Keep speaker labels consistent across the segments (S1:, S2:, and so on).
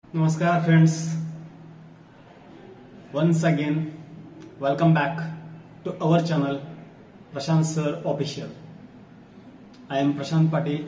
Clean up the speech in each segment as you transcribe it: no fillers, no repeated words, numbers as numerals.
S1: Namaskar friends, once again welcome back to our channel Prashant Sir Official. I am Prashant Patil.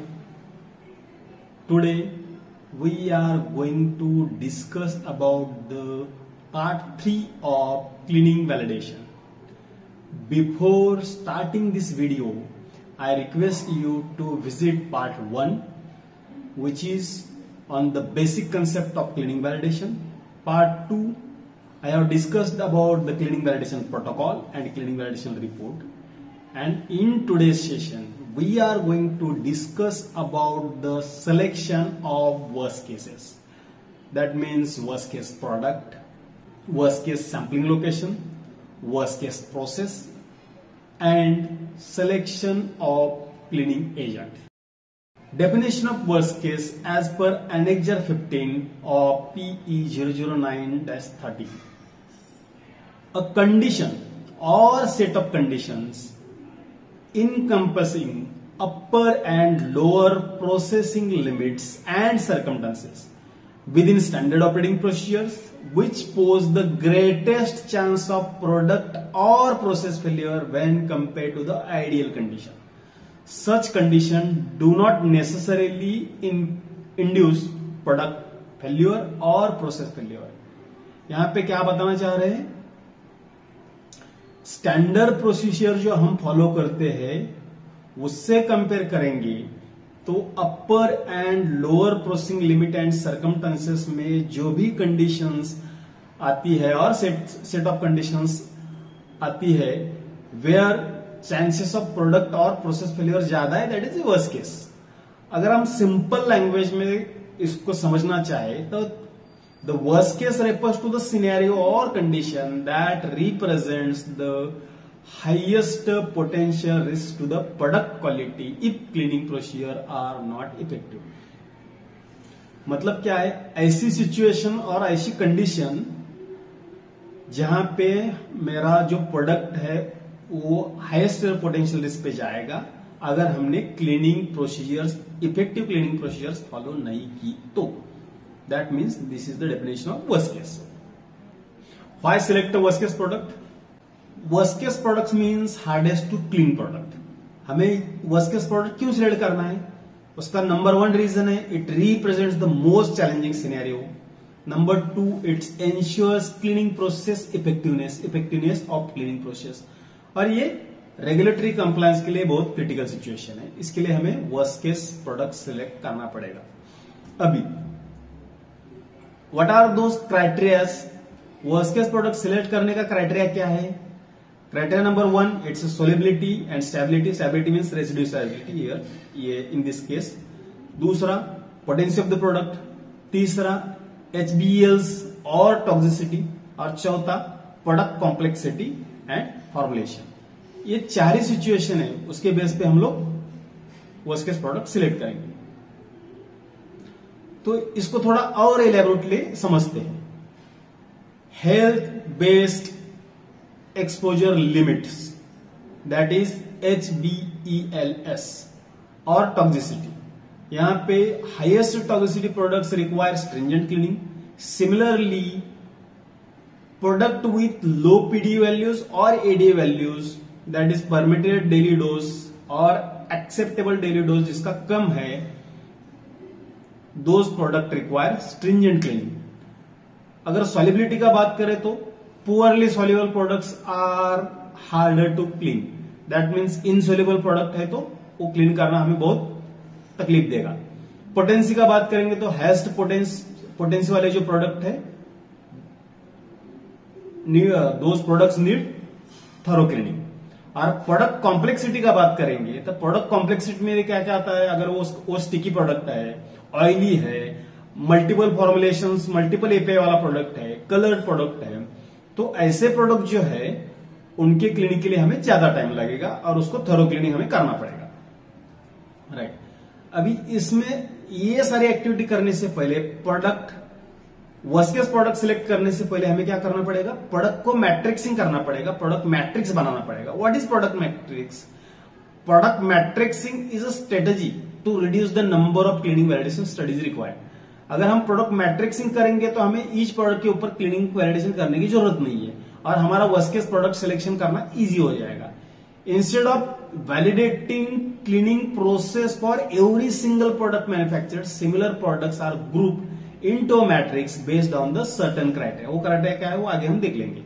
S1: Today we are going to discuss about the part 3 of cleaning validation. Before starting this video, I request you to visit part 1, which is on the basic concept of cleaning validation. Part 2, I have discussed about the cleaning validation protocol and cleaning validation report. And in today's session, we are going to discuss about the selection of worst cases. That means worst case product, worst case sampling location, worst case process, and selection of cleaning agent. Definition of worst case as per Annexure 15 of PE 009-30. A condition or set of conditions encompassing upper and lower processing limits and circumstances within standard operating procedures which pose the greatest chance of product or process failure when compared to the ideal condition. Such conditions do not necessarily induce product failure or process failure. यहां पे क्या बताना चाह रहे हैं? Standard procedure जो हम follow करते हैं उससे कंपेयर करेंगे तो upper and lower processing limit and circumstances में जो भी कंडीशंस आती है और सेट ऑफ कंडीशंस आती है वेयर चांसेस ऑफ प्रोडक्ट और प्रोसेस फेलियर ज्यादा है, दैट इज वर्स्ट केस. अगर हम सिंपल लैंग्वेज में इसको समझना चाहे तो the worst case refers to the scenario और condition that represents the highest potential risk to the product quality if cleaning procedure are not effective. मतलब क्या है? ऐसी सिचुएशन और ऐसी कंडीशन जहां पे मेरा जो प्रोडक्ट है वो हाईएस्ट पोटेंशियल रिस्क पे जाएगा अगर हमने cleaning procedures, effective cleaning procedures follow नहीं की तो. That means this is the definition of worst case. Why select worst case product? Worst case product means hardest to clean product. हमें worst case product क्यों select करना है? उसका number 1 reason है it represents the most challenging scenario. Number 2, it's ensures cleaning process effectiveness of cleaning process. और ये regulatory compliance के लिए बहुत क्रिटिकल सिचुएशन है. इसके लिए हमें वर्स्ट केस प्रोडक्ट सिलेक्ट करना पड़ेगा. अभी what are those criterias? Worst case product select करने का क्राइटेरिया क्या है? Criteria number 1, it's solubility and stability. Stability means residue stability here, ये इन दिस केस. दूसरा, पोटेंसी ऑफ द प्रोडक्ट. तीसरा, HBELs और टॉक्सिसिटी. और चौथा, प्रोडक्ट कॉम्प्लेक्सिटी एंड फॉर्मुलेशन. ये 4 ही सिचुएशन है, उसके बेस पे हम लोग वर्स्ट केस प्रोडक्ट सिलेक्ट करेंगे. तो इसको थोड़ा और एलेबोरेटली समझते हैं. Health based exposure limits, that is HBELs और टॉक्सिसिटी. यहां पे highest toxicity products require stringent cleaning. Similarly product with low PD values or ADA values, that is permitted daily dose और acceptable daily dose जिसका कम है, those product require stringent cleaning. अगर solubility का बात करें तो poorly soluble products are harder to clean. That means insoluble product है तो वो clean करना हमें बहुत तकलीफ देगा. पोटेंसी का बात करेंगे तो हाईएस्ट पोटेंसी वाले जो प्रोडक्ट है those products need thorough cleaning. और प्रोडक्ट कॉम्प्लेक्सिटी का बात करेंगे तो प्रोडक्ट कॉम्प्लेक्सिटी में क्या क्या आता है? अगर वो स्टिकी प्रोडक्ट है, ऑयली है, मल्टीपल फॉर्मुलेशंस, मल्टीपल एपीआई वाला प्रोडक्ट है, कलर्ड प्रोडक्ट है, तो ऐसे प्रोडक्ट जो है उनके क्लीनिंग के लिए हमें ज्यादा टाइम लगेगा और उसको थरो क्लीनिंग हमें करना पड़ेगा. राइट. अभी इसमें ये सारी एक्टिविटी करने से पहले वर्स्ट केस प्रोडक्ट सिलेक्ट करने से पहले हमें क्या करना पड़ेगा? प्रोडक्ट को मैट्रिक्सिंग करना पड़ेगा, प्रोडक्ट मैट्रिक्स बनाना पड़ेगा. What is product matrix? Product matrixing is a strategy to reduce the number of cleaning validation studies required. अगर हम प्रोडक्ट मैट्रिक्सिंग करेंगे तो हमें ईच प्रोडक्ट के ऊपर क्लीनिंग वैलिडेशन करने की जरूरत नहीं है और हमारा वर्स्ट केस प्रोडक्ट सिलेक्शन करना इजी हो जाएगा। Instead of validating cleaning process for every single product manufactured, similar products are grouped into a matrix based on the certain criteria. वो क्राइटेरिया क्या है वो आगे हम देख लेंगे।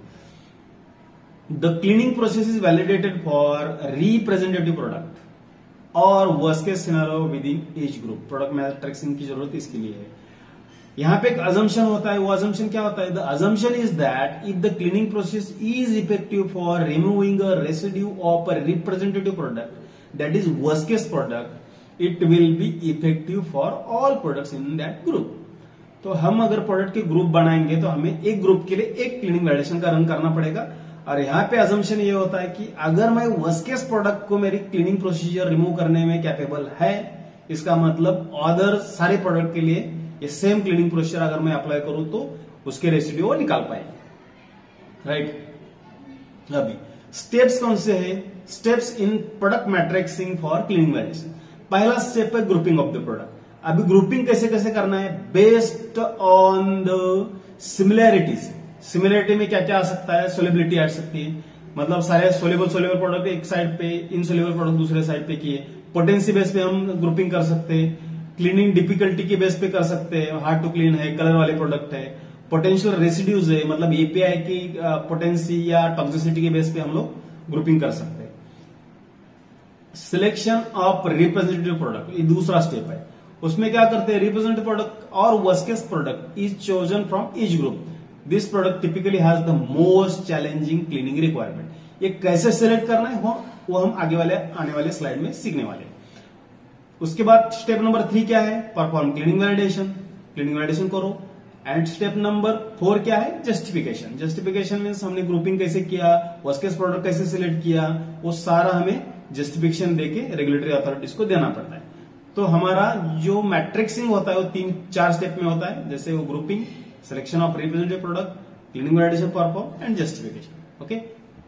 S1: The cleaning process is validated for representative product और worst case scenario within each group. Product matrixing की जरूरत इसके लिए है। यहां पे एक अजम्पशन होता है, वो अजम्पशन क्या होता है? The assumption is that if the cleaning process is effective for removing a residue of a representative product that is worst case product, it will be effective for all products in that group. तो हम अगर product के group बनाएंगे तो हमें एक group के लिए एक क्लीनिंग वैलिडेशन का रन करना पड़ेगा। और यहाँ पे अजम्पशन ये होता है कि अगर मैं वर्स्ट केस प्रोडक्ट को मेरी क्लीनिंग प्रोसीजर रिमूव करने में कैपेबल है, इसका मतलब अदर सारे प्रोडक्ट के लिए ये सेम क्लीनिंग प्रोसीजर अगर मैं अप्लाई करूं तो उसके रेसिड्यू निकाल पाएंगे, राइट। अभी स्टेप्स कौन से हैं? Steps in product matrixing for cleaning validation. पहला स्टेप है ग्रुपिंग ऑफ द प्रोडक्ट। अभी ग्रुपिंग कैसे कैसे करना है? Based on the similarities. Similarity में क्या क्या आ सकता है? सोलेबिलिटी आ सकती है, मतलब सारे सोलेबल प्रोडक्ट एक साइड पे, इनसोलेबल प्रोडक्ट दूसरे साइड पे किए। पोटेंसी बेस पे हम ग्रुपिंग कर सकते हैं, क्लीनिंग डिफिकल्टी के बेस पे कर सकते हैं, हार्ड टू क्लीन है, कलर वाले प्रोडक्ट है, पोटेंशियल रेसिड्यूज है, मतलब एपीआई की पोटेंसी या टॉक्सिसिटी के बेस पे हम लोग ग्रुपिंग कर सकते हैं। सिलेक्शन ऑफ रिप्रेजेंटेटिव प्रोडक्ट, ये दूसरा स्टेप है। उसमें क्या करते हैं? रिप्रेजेंटेटिव प्रोडक्ट और worst case product is chosen from each group. This product typically has the most challenging cleaning requirement. ये कैसे सिलेक्ट करना है वो हम आने वाले स्लाइड में सीखने वाले हैं। उसके बाद स्टेप नंबर 3 क्या है? Perform cleaning validation. Cleaning validation करो। एंड स्टेप नंबर 4 क्या है? जस्टिफिकेशन। जस्टिफिकेशन मीन्स हमने ग्रुपिंग कैसे किया, वर्स्ट केस प्रोडक्ट कैसे सिलेक्ट किया, वो सारा हमें जस्टिफिकेशन देके रेगुलेटरी अथॉरिटीज को देना पड़ता है। तो हमारा जो मैट्रिक्सिंग होता है वो 3-4 स्टेप में होता है, जैसे वो grouping, selection of representative product, cleaning validation perform and justification. Okay,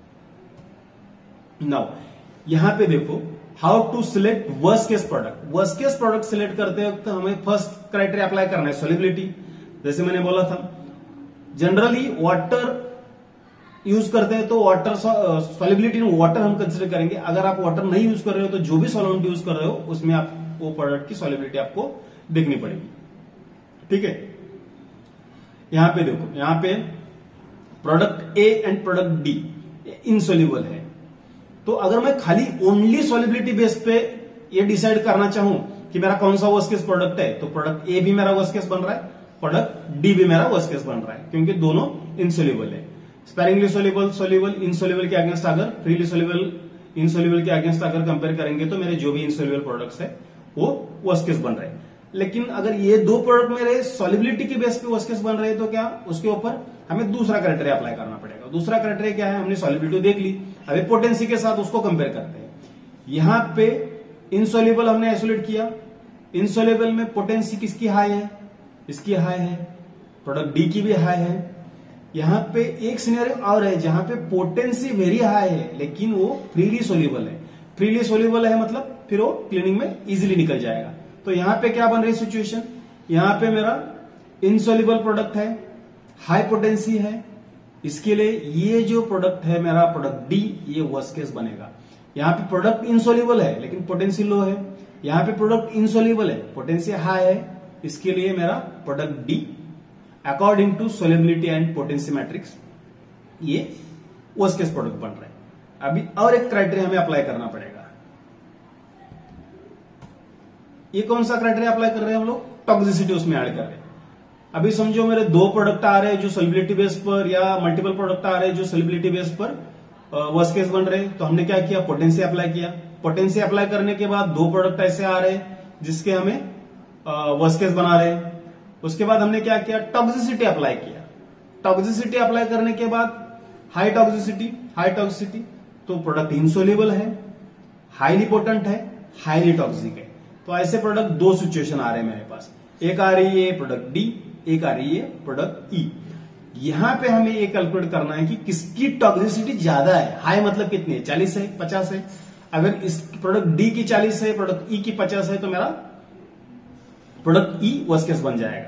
S1: now यहां पे देखो how to select worst case product. Worst case product select करते वक्त हमें फर्स्ट क्राइटेरिया अप्लाई करना है सॉल्युबिलिटी। जैसे मैंने बोला था, जनरली वाटर यूज करते हैं तो वाटर सॉल्युबिलिटी इन वाटर हम कंसिडर करेंगे। अगर आप वाटर नहीं यूज कर रहे हो तो जो भी सॉल्वेंट यूज कर रहे हो उसमें आप वो प्रोडक्ट की सॉल्युबिलिटी आपको देखनी पड़ेगी, ठीक है। यहां पे देखो, यहां पे product A and product D insoluble है। तो अगर मैं खाली ओनली सॉल्युबिलिटी बेस पे ये डिसाइड करना चाहूं कि मेरा कौन सा वर्स्ट केस प्रोडक्ट है, तो प्रोडक्ट ए भी मेरा वर्स्ट केस बन रहा है, प्रोडक्ट डी भी मेरा वर्स्ट केस बन रहा है, क्योंकि दोनों इनसोल्यूबल है। स्पेरिंगली सोल्यूबल, सोल्यूबल, इनसोल्यूबल के अगेंस्ट अगर फ्रीली सोल्यूबल, इनसोल्यूबल के अगेंस्ट अगर कंपेयर करेंगे तो मेरे जो भी इनसोल्यूबल प्रोडक्ट्स है वो वर्स्ट केस बन रहे हैं। लेकिन अगर ये दो प्रोडक्ट मेरे सॉल्युबिलिटी के बेस पे वर्स्ट केस बन रहे हैं तो क्या उसके ऊपर हमें दूसरा क्राइटेरिया अप्लाई करना पड़ेगा। दूसरा क्राइटेरिया क्या है? हमने सॉल्युबिलिटी देख ली, अभी पोटेंसी के साथ उसको कंपेयर करते हैं। यहां पे इनसोल्यूबल हमने आइसोलेट किया, इनसोल्यूबल में पोटेंसी किसकी हाई है? इसकी हाई है, प्रोडक्ट डी की भी हाई है। यहां पे एक सिनेरियो और है जहां पे पोटेंसी वेरी हाई है लेकिन वो फ्रीली सोल्यूबल है। फ्रीली सोल्यूबल है मतलब फिर वो क्लीनिंग में इजीली निकल जाएगा। तो यहां पे क्या बन रही सिचुएशन? यहां पे मेरा इनसोल्यूबल प्रोडक्ट है, हाई पोटेंसी है, इसके लिए ये जो प्रोडक्ट है मेरा प्रोडक्ट डी, ये वर्स्ट केस बनेगा। यहां पे प्रोडक्ट इनसोल्यूबल है लेकिन पोटेंसी लो है, यहां पे प्रोडक्ट इनसोल्यूबल है, पोटेंसी हाई है, इसके लिए मेरा product D according to solubility and potency matrix ये वर्स्ट केस प्रोडक्ट बन रहा है। अभी और एक क्राइटेरिया हमें अप्लाई करना पड़ेगा। ये कौन सा क्राइटेरिया अप्लाई कर रहे हैं हम लोग? टॉक्सिसिटी उसमें ऐड कर रहे हैं। अभी समझो मेरे दो प्रोडक्ट आ रहे हैं जो सोल्युबिलिटी बेस पर, या मल्टीपल प्रोडक्ट आ रहे हैं जो सोल्युबिलिटी बेस पर वर्स्ट केस बन रहे हैं। तो हमने क्या किया? पोटेंसी अप्लाई किया। पोटेंसी अप्लाई करने के बाद दो प्रोडक्ट ऐसे आ रहे हैं जिसके हमें वर्स्ट केस बना रहे हैं। उसके बाद हमने क्या किया? टॉक्सिसिटी अप्लाई किया। टॉक्सिसिटी अप्लाई करने के बाद हाई टॉक्सिसिटी, तो प्रोडक्ट इनसोल्यूबल है, हाईली पोटेंट है, हाईली टॉक्सिक है। तो ऐसे प्रोडक्ट दो सिचुएशन आ रहे हैं मेरे पास, एक आ रही है प्रोडक्ट डी, एक आ रही है प्रोडक्ट ई। यहां पे हमें ये कैलकुलेट करना है कि किसकी टॉक्सिसिटी ज्यादा है। हाई मतलब कितनी है? 40 है, 50 है। अगर इस प्रोडक्ट डी की 40 है, प्रोडक्ट ई की 50 है, तो मेरा प्रोडक्ट ई वर्स्ट केस बन जाएगा।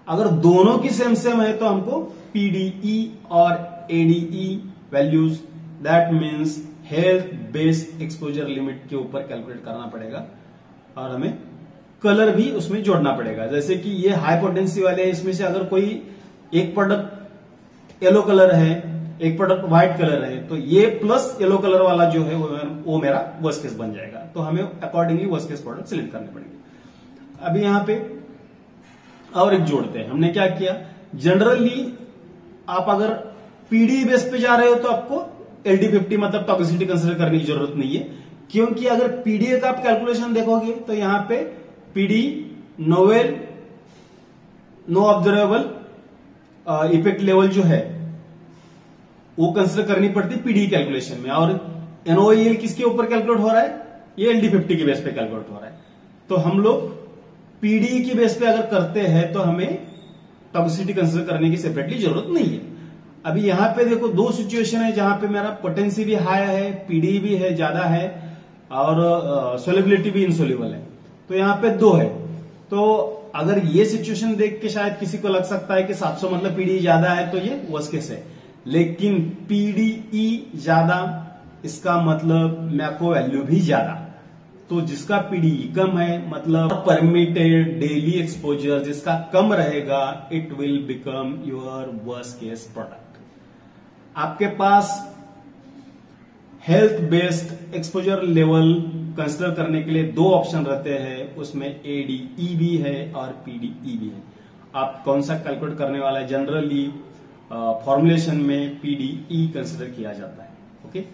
S1: अगर दोनों की सेम सेम है तो हमको पीडीई और ADE values, that means health based exposure limit के ऊपर कैलकुलेट करना पड़ेगा और हमें कलर भी उसमें जोड़ना पड़ेगा। जैसे कि ये हाई पोटेंसी वाले, इसमें से अगर कोई एक प्रोडक्ट येलो कलर है, एक प्रोडक्ट व्हाइट कलर है, तो ये प्लस येलो कलर वाला जो है वो मेरा वर्स्ट केस बन जाएगा। तो हमें accordingly worst case product select करने पड़ेंगे। अभी यहां पे और एक जोड़ते हैं। हमने क्या किया, जनरली आप अगर पीडी बेस पे जा रहे हो तो आपको LD50 मतलब टॉक्सिसिटी कंसिडर करने की जरूरत नहीं है, क्योंकि अगर पीडीए का आप कैलकुलेशन देखोगे तो यहां पे PD NOEL no observable effect level जो है वो कंसिडर करनी पड़ती है पीडी कैलकुलेशन में, और NOEL किसके ऊपर कैलकुलेट हो रहा है, ये LD50 के बेस पे कैलकुलेट हो रहा है। तो हम लोग पीडी की बेस पे अगर करते हैं तो हमें टॉक्सिसिटी कंसिडर करने की सेपरेटली जरूरत नहीं है। अभी यहां पे देखो दो सिचुएशन है जहां पे मेरा पोटेंसी भी हाई है, पीडी भी है ज्यादा है, और सोलेबिलिटी भी इनसोल्यूबल है। तो यहां पे दो है। तो अगर ये सिचुएशन देख के शायद किसी को लग सकता है कि 700 मतलब पीडी ज्यादा है, तो ये वर्स्ट केस है। लेकिन पीडीई ज्यादा, इसका मतलब मैको वैल्यू भी ज्यादा। तो जिसका पीडीई कम है मतलब परमिटेड डेली एक्सपोजर जिसका कम रहेगा, it will become your worst case product. आपके पास health based exposure level consider करने के लिए दो ऑप्शन रहते हैं, उसमें एडीई भी है और पीडीई भी है। आप कौन सा कैलकुलेट करने वाला है, जनरली फॉर्मुलेशन में पीडीई कंसिडर किया जाता है। ओके,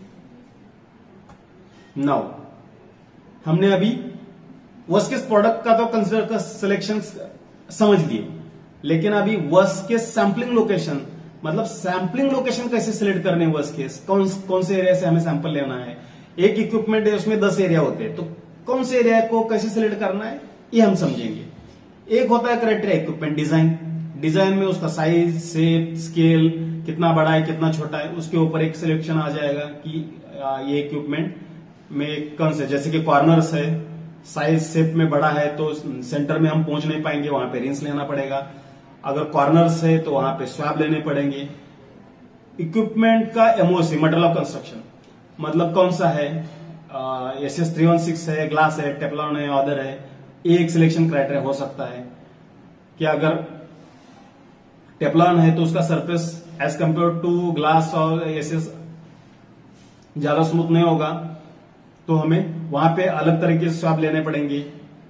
S1: नाउ हमने अभी वर्स्ट केस प्रोडक्ट का तो कंसिडर का सिलेक्शन समझ लिए, लेकिन अभी वर्स्ट केस सैंपलिंग लोकेशन मतलब सैंपलिंग लोकेशन कैसे सिलेक्ट करने, वर्स्ट केस कौन से एरिया से हमें सैंपल लेना है। एक इक्विपमेंट है उसमें 10 एरिया होते हैं, तो कौन से एरिया को कैसे सिलेक्ट करना है ये हम समझेंगे। एक होता है क्राइटेरिया इक्विपमेंट डिजाइन, डिजाइन में उसका साइज, शेप, स्केल कितना बड़ा है कितना छोटा है, उसके ऊपर एक सिलेक्शन आ जाएगा कि ये इक्विपमेंट में कौन से, जैसे कि कॉर्नर्स है, साइज शेप में बड़ा है तो सेंटर में हम पहुंच नहीं पाएंगे, वहां पे रिंच लेना पड़ेगा। अगर कॉर्नर्स है तो वहां पे स्वैब लेने पड़ेंगे। इक्विपमेंट का एमओसी मटेरियल ऑफ कंस्ट्रक्शन मतलब कौन सा है, SS316 है, ग्लास है, टेफ्लॉन है, ऑदर है। एक सिलेक्शन क्राइटेरिया हो सकता है कि अगर टेफ्लॉन है तो उसका surface as compare to glass और SS ज्यादा स्मूथ नहीं होगा, तो हमें वहां पे अलग तरीके से स्वैब लेने पड़ेंगे।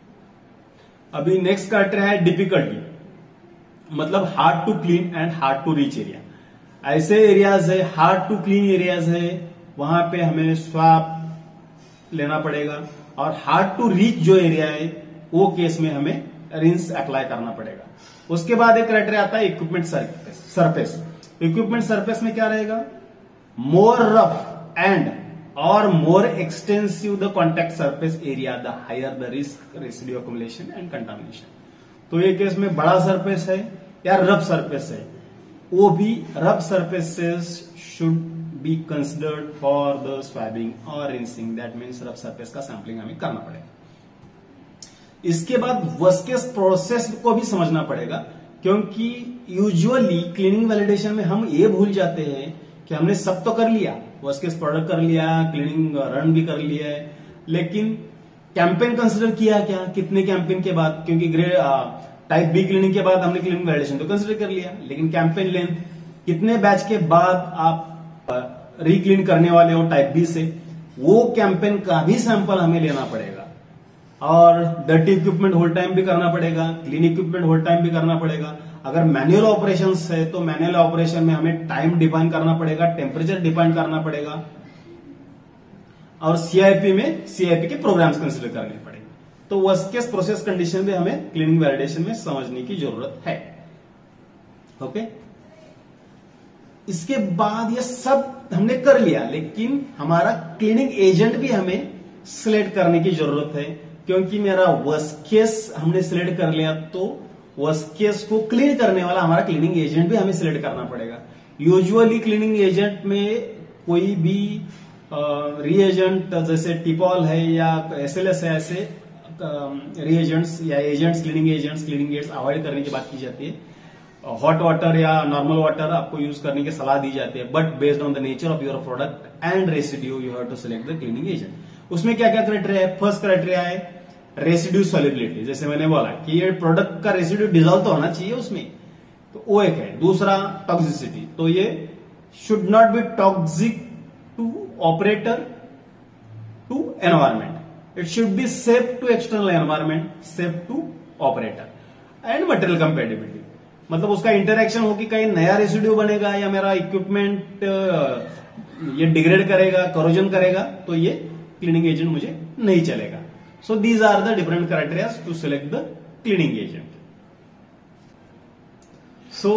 S1: अभी नेक्स्ट क्राइटेरिया है डिफिकल्टी मतलब hard to clean and hard to reach area. ऐसे एरियाज है, हार्ड टू क्लीन एरियाज है, वहां पे हमें स्वैब लेना पड़ेगा, और हार्ड टू रीच जो एरिया है वो केस में हमें रिंस अप्लाई करना पड़ेगा। उसके बाद एक क्राइटेरिया आता है इक्विपमेंट सरफेस। इक्विपमेंट सरफेस में क्या रहेगा, मोर रफ एंड और more extensive the contact surface area the higher the risk residue accumulation and contamination. तो ये केस में बड़ा सरफेस है या रफ सरफेस है, वो भी rough surfaces should be considered for the swabbing और rinsing, that means rough surface का सैंपलिंग हमें करना पड़ेगा। इसके बाद वर्स्ट केस प्रोसेस को भी समझना पड़ेगा, क्योंकि यूजुअली क्लीनिंग वैलिडेशन में हम ये भूल जाते हैं कि हमने सब तो कर लिया, वर्स्ट केस प्रोडक्ट कर लिया, क्लीनिंग रन भी कर लिया है, लेकिन कैंपेन कंसिडर किया क्या, कितने कैंपेन के बाद, क्योंकि टाइप बी क्लीनिंग के बाद हमने क्लीनिंग वैलिडेशन तो कंसिडर कर लिया, लेकिन कैंपेन लेंथ कितने बैच के बाद आप रीक्लीन करने वाले हो टाइप बी से, वो कैंपेन का भी सैंपल हमें लेना पड़ेगा। और डर्टी इक्विपमेंट होल टाइम भी करना पड़ेगा, क्लीन इक्विपमेंट होल टाइम भी करना पड़ेगा। अगर मैनुअल ऑपरेशंस है तो मैनुअल ऑपरेशन में हमें टाइम डिफाइन करना पड़ेगा, टेम्परेचर डिफाइन करना पड़ेगा, और सीआईपी में सीआईपी के प्रोग्राम्स कंसिडर करने पड़ेंगे। तो वर्स्ट केस प्रोसेस कंडीशन भी हमें क्लीनिंग वैलिडेशन में समझने की जरूरत है। ओके, इसके बाद ये सब हमने कर लिया, लेकिन हमारा क्लीनिंग एजेंट भी हमें सिलेक्ट करने की जरूरत है, क्योंकि मेरा वर्स्ट केस हमने सिलेक्ट कर लिया तो वर्स्ट केस को क्लीन करने वाला हमारा क्लीनिंग एजेंट भी हमें सिलेक्ट करना पड़ेगा। यूजुअली क्लीनिंग एजेंट में कोई भी रिएजेंट जैसे टिपॉल है या SLS है, ऐसे रिएजेंट्स या एजेंट्स, क्लीनिंग एड्स अवॉइड करने की बात की जाती है। हॉट वाटर या नॉर्मल वाटर आपको यूज करने की सलाह दी जाती है, but based on the nature of your product and residue you have to select the cleaning agent. उसमें क्या क्या क्राइटेरिया है? फर्स्ट क्राइटेरिया है रेसिड्यू सॉल्युबिलिटी, जैसे मैंने बोला कि ये प्रोडक्ट का रेसिड्यू डिजोल्व तो होना चाहिए उसमें, तो वो एक है। दूसरा टॉक्सिसिटी, तो ये should not be toxic to operator to environment, it should be safe to external environment, safe to operator and material compatibility, मतलब उसका इंटरेक्शन हो कि कहीं नया रेसिड्यू बनेगा या मेरा इक्विपमेंट ये डिग्रेड करेगा, करोजन करेगा, तो ये क्लीनिंग एजेंट मुझे नहीं चलेगा। So these are the different criteria to select the cleaning agent. So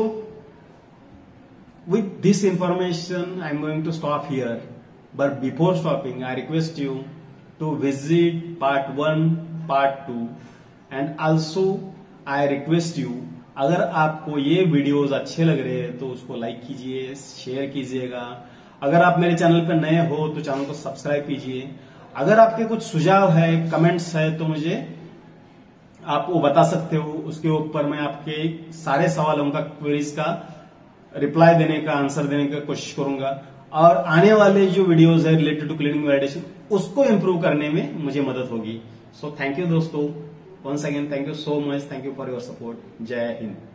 S1: with this information I am going to stop here, but before stopping I request you to visit part 1, part 2 and also I request you, अगर आपको ये videos अच्छे लग रहे हैं तो उसको like कीजिए, शेयर कीजिएगा। अगर आप मेरे चैनल पर नए हो तो चैनल को सब्सक्राइब कीजिए। अगर आपके कुछ सुझाव है, कमेंट्स है, तो मुझे आप वो बता सकते हो, उसके ऊपर मैं आपके सारे सवालों का, क्वेरीज का रिप्लाई देने का, आंसर देने का कोशिश करूंगा, और आने वाले जो वीडियोस है रिलेटेड टू क्लीनिंग वैलिडेशन उसको इंप्रूव करने में मुझे मदद होगी। सो थैंक यू दोस्तों, once again thank you so much, thank you for your support. जय हिंद।